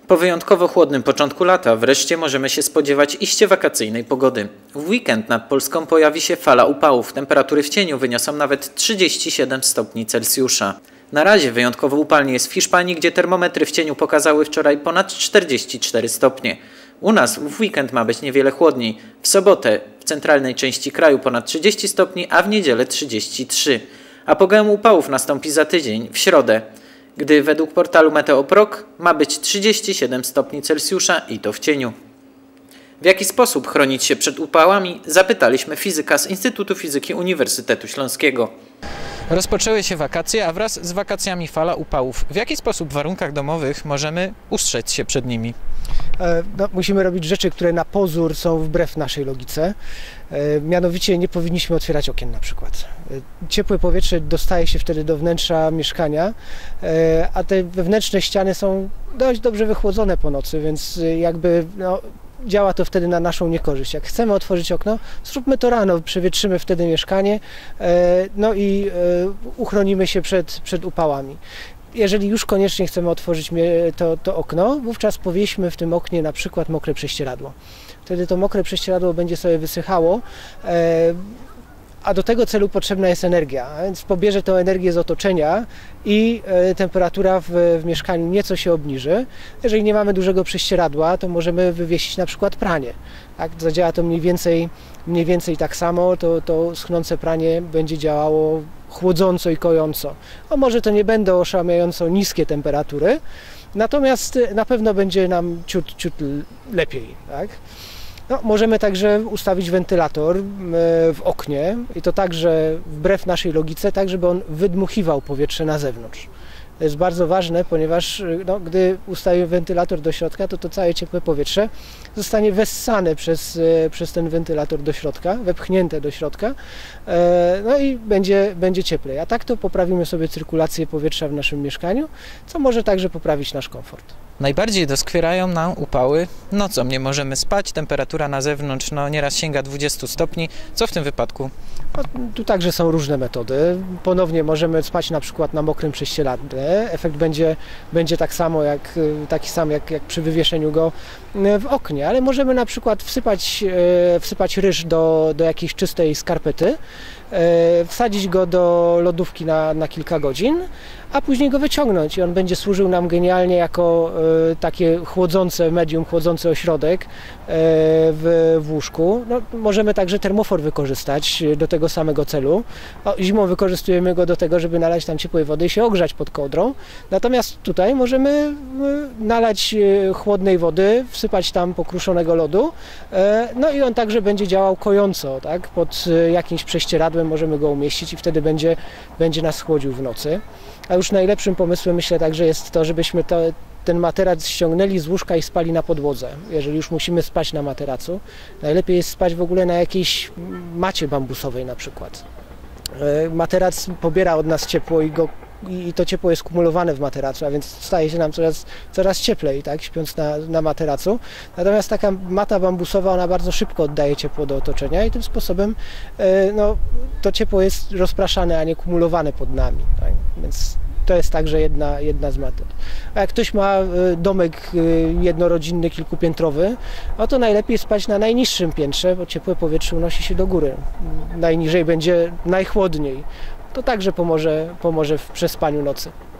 Po wyjątkowo chłodnym początku lata wreszcie możemy się spodziewać iście wakacyjnej pogody. W weekend nad Polską pojawi się fala upałów. Temperatury w cieniu wyniosą nawet 37 stopni Celsjusza. Na razie wyjątkowo upalnie jest w Hiszpanii, gdzie termometry w cieniu pokazały wczoraj ponad 44 stopnie. U nas w weekend ma być niewiele chłodniej. W sobotę w centralnej części kraju ponad 30 stopni, a w niedzielę 33. Apogeum upałów nastąpi za tydzień, w środę, gdy według portalu Meteoprog ma być 37 stopni Celsjusza i to w cieniu. W jaki sposób chronić się przed upałami, zapytaliśmy fizyka z Instytutu Fizyki Uniwersytetu Śląskiego. Rozpoczęły się wakacje, a wraz z wakacjami fala upałów. W jaki sposób w warunkach domowych możemy ustrzec się przed nimi? Musimy robić rzeczy, które na pozór są wbrew naszej logice. Mianowicie nie powinniśmy otwierać okien na przykład. Ciepłe powietrze dostaje się wtedy do wnętrza mieszkania, a te wewnętrzne ściany są dość dobrze wychłodzone po nocy, więc działa to wtedy na naszą niekorzyść. Jak chcemy otworzyć okno, zróbmy to rano, przewietrzymy wtedy mieszkanie, i uchronimy się przed upałami. Jeżeli już koniecznie chcemy otworzyć to okno, wówczas powieśmy w tym oknie na przykład mokre prześcieradło. Wtedy to mokre prześcieradło będzie sobie wysychało, a do tego celu potrzebna jest energia, a więc pobierze tę energię z otoczenia i temperatura w mieszkaniu nieco się obniży. Jeżeli nie mamy dużego prześcieradła, to możemy wywiesić na przykład pranie. Tak? Zadziała to mniej więcej tak samo, to schnące pranie będzie działało chłodząco i kojąco. Może to nie będą oszałamiająco niskie temperatury, natomiast na pewno będzie nam ciut lepiej. Tak? Możemy także ustawić wentylator w oknie i to także wbrew naszej logice, tak żeby on wydmuchiwał powietrze na zewnątrz. To jest bardzo ważne, ponieważ gdy ustawimy wentylator do środka, to całe ciepłe powietrze zostanie wessane przez ten wentylator do środka, wepchnięte do środka, i będzie cieplej. A tak to poprawimy sobie cyrkulację powietrza w naszym mieszkaniu, co może także poprawić nasz komfort. Najbardziej doskwierają nam upały nocą. Nie możemy spać, temperatura na zewnątrz nieraz sięga 20 stopni. Co w tym wypadku? Tu także są różne metody. Ponownie możemy spać na przykład na mokrym prześcieradle. Efekt będzie taki sam jak przy wywieszeniu go w oknie, ale możemy na przykład wsypać ryż do jakiejś czystej skarpety, wsadzić go do lodówki na kilka godzin, a później go wyciągnąć i on będzie służył nam genialnie jako takie medium chłodzący ośrodek w łóżku. Możemy także termofor wykorzystać do tego samego celu. Zimą wykorzystujemy go do tego, żeby nalać tam ciepłej wody i się ogrzać pod kołdrą. Natomiast tutaj możemy nalać chłodnej wody, wsypać tam pokruszonego lodu, i on także będzie działał kojąco, tak? Pod jakimś prześcieradłem możemy go umieścić i wtedy będzie nas chłodził w nocy. A już najlepszym pomysłem, myślę, także jest to, żebyśmy ten materac ściągnęli z łóżka i spali na podłodze. Jeżeli już musimy spać na materacu, najlepiej jest spać w ogóle na jakiejś macie bambusowej na przykład. Materac pobiera od nas ciepło i to ciepło jest kumulowane w materacu, a więc staje się nam coraz cieplej, tak, śpiąc na materacu. Natomiast taka mata bambusowa, ona bardzo szybko oddaje ciepło do otoczenia i tym sposobem to ciepło jest rozpraszane, a nie kumulowane pod nami. Tak? Więc to jest także jedna z metod. A jak ktoś ma domek jednorodzinny, kilkupiętrowy, to najlepiej spać na najniższym piętrze, bo ciepłe powietrze unosi się do góry. Najniżej będzie najchłodniej. To także pomoże w przespaniu nocy.